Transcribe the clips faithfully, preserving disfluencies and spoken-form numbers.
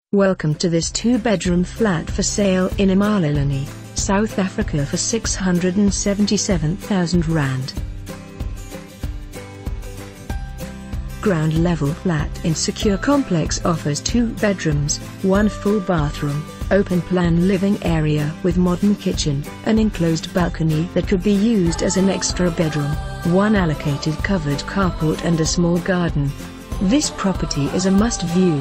Welcome to this two-bedroom flat for sale in Emalahleni, South Africa for six hundred seventy-seven thousand rand. Ground level flat in secure complex offers two bedrooms, one full bathroom, open plan living area with modern kitchen, an enclosed balcony that could be used as an extra bedroom, one allocated covered carport and a small garden. This property is a must-view.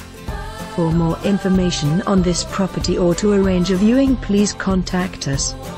For more information on this property or to arrange a viewing, please contact us.